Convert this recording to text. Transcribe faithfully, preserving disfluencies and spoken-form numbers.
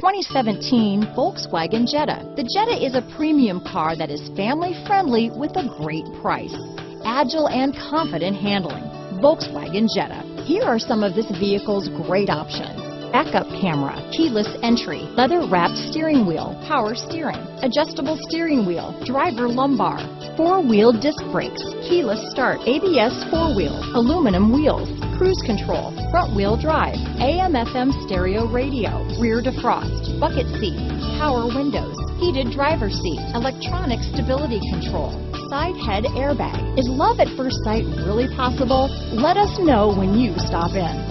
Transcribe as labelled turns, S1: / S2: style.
S1: twenty seventeen Volkswagen Jetta. The Jetta is a premium car that is family-friendly with a great price. Agile and confident handling. Volkswagen Jetta. Here are some of this vehicle's great options: backup camera, keyless entry, leather-wrapped steering wheel, power steering, adjustable steering wheel, driver lumbar, four-wheel disc brakes, keyless start, A B S four-wheel, aluminum wheels, cruise control, front-wheel drive, A M F M stereo radio, rear defrost, bucket seats, power windows, heated driver's seat, electronic stability control, side head airbag. Is love at first sight really possible? Let us know when you stop in.